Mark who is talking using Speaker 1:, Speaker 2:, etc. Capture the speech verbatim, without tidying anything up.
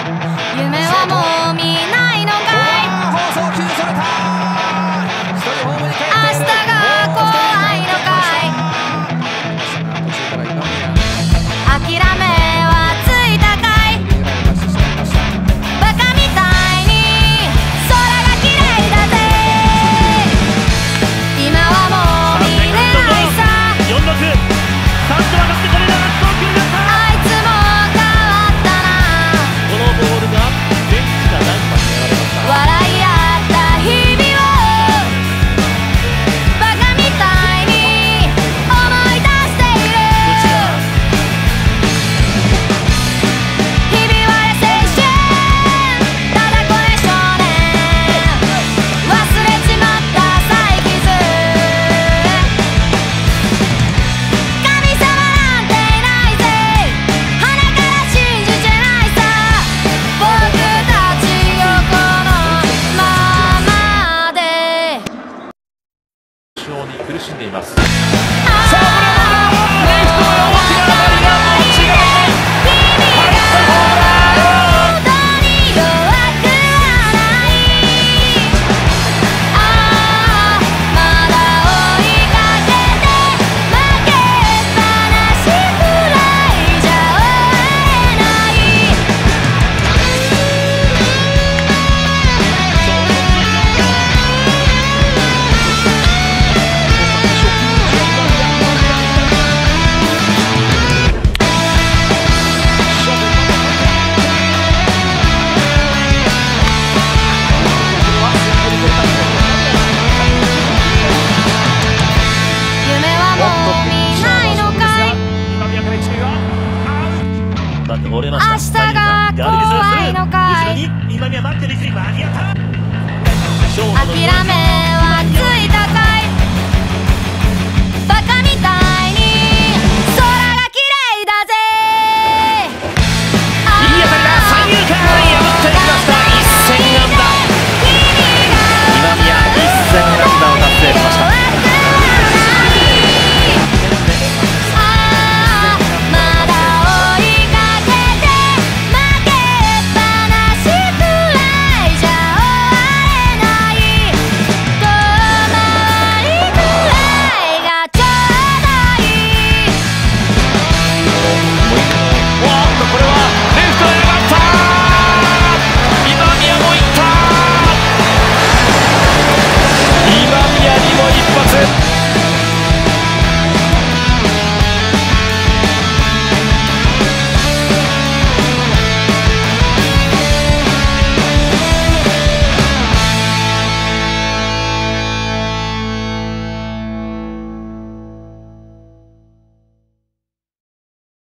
Speaker 1: 夢はもう見ないのかい。
Speaker 2: 放送球それた。一人ホームに帰っている。
Speaker 1: 明日が怖いのかい。諦めはついたかい。バカみたいに空が綺麗だぜ。今はもう見れないさ。
Speaker 3: よんろくサンド上がってこれだ。送球が
Speaker 1: あいつも変わったな。
Speaker 3: このボールがベンチが何番にやられました。
Speaker 1: 笑い合った日々をバカみたいに思い出している。ひび割れ青春ただこれ少年忘れちまった再起図。神様なんていないぜ。鼻から信じてないさ。僕たちをこのままで。
Speaker 3: 負傷に苦しんでいます。折れました。
Speaker 1: 明日が怖いのかい。
Speaker 3: 後ろに今宮待ってる位置に間に合った。
Speaker 1: 諦め